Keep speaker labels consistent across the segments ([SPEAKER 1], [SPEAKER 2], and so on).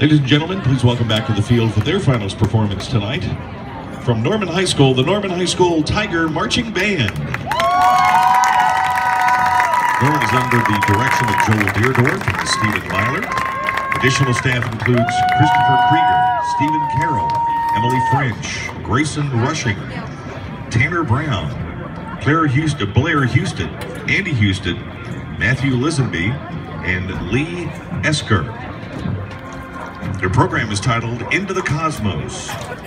[SPEAKER 1] Ladies and gentlemen, please welcome back to the field for their finals performance tonight. From Norman High School, the Norman High School Tiger Marching Band. Norman is under the direction of Joel Deerdorf and Stephen Myler. Additional staff includes Christopher Krieger, Stephen Carroll, Emily French, Grayson Rushing, Tanner Brown, Blair Houston, Andy Houston, Matthew Lisenby, and Lee Esker. Their program is titled Into the Cosmos.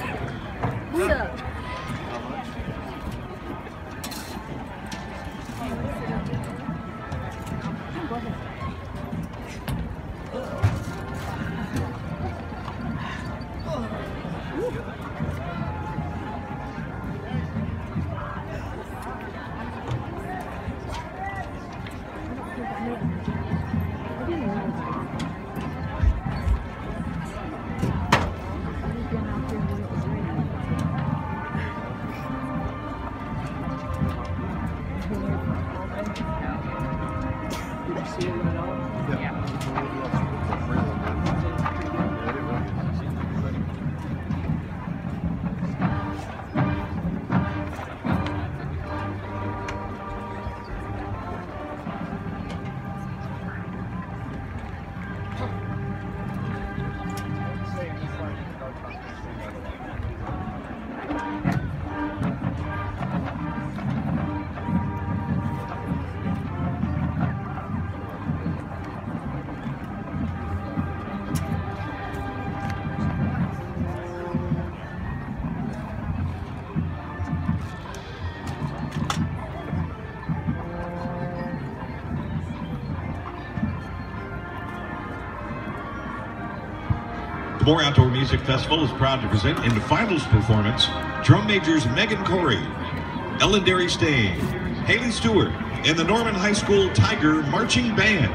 [SPEAKER 1] The Moore Outdoor Music Festival is proud to present in the finals performance drum majors Megan Corey, Ellen Derry Stain, Haley Stewart, and the Norman High School Tiger Marching Band.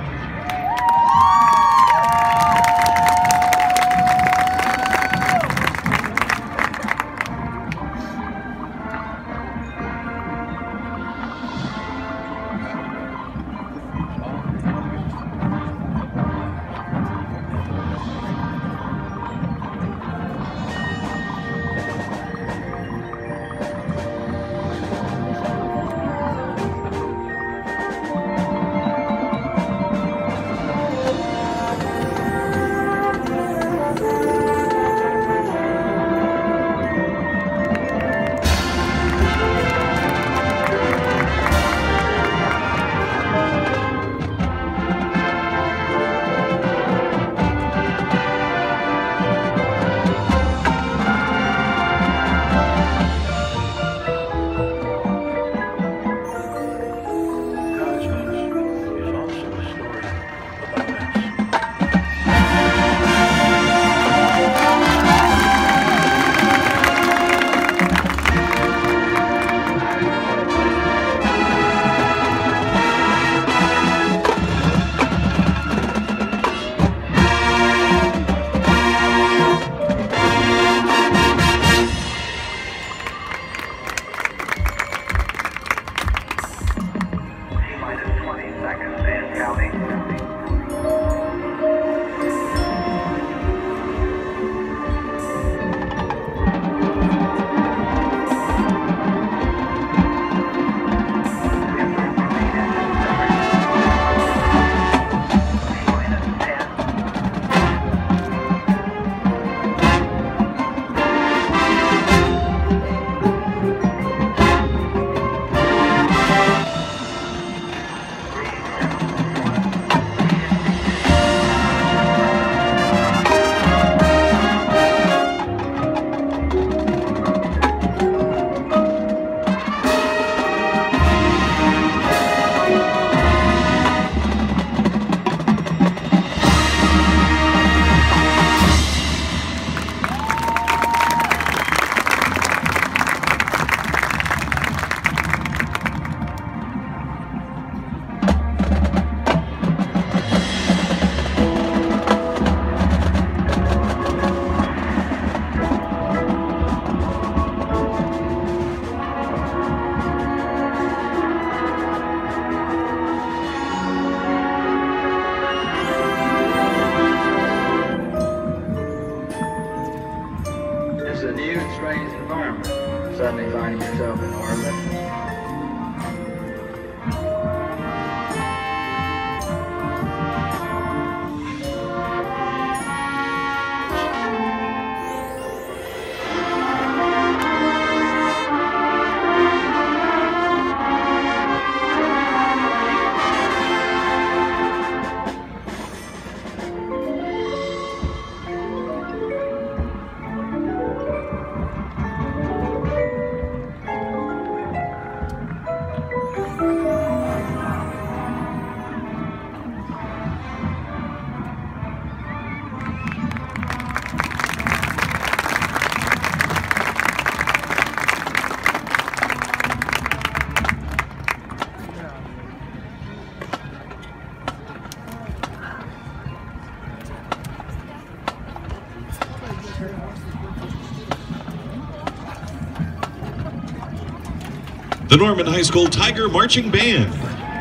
[SPEAKER 1] the Norman High School Tiger Marching Band.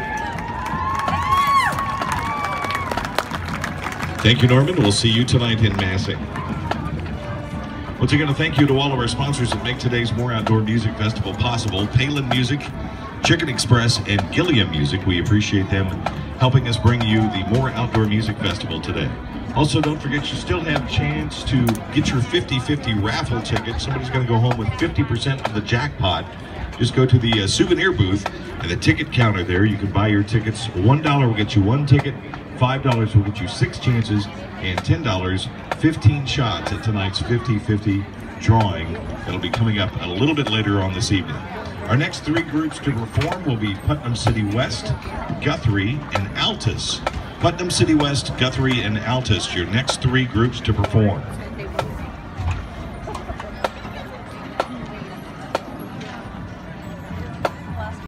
[SPEAKER 1] Thank you, Norman. We'll see you tonight in Massing. Once again, a thank you to all of our sponsors that make today's More Outdoor Music Festival possible. Palin Music, Chicken Express, and Gilliam Music. We appreciate them helping us bring you the More Outdoor Music Festival today. Also, don't forget you still have a chance to get your 50-50 raffle ticket. Somebody's going to go home with 50% of the jackpot. Just go to the souvenir booth and the ticket counter there. You can buy your tickets. $1 will get you 1 ticket, $5 will get you 6 chances, and $10, 15 shots at tonight's 50-50 drawing. That'll be coming up a little bit later on this evening. Our next 3 groups to perform will be Putnam City West, Guthrie, and Altus. Putnam City West, Guthrie, and Altus, your next 3 groups to perform.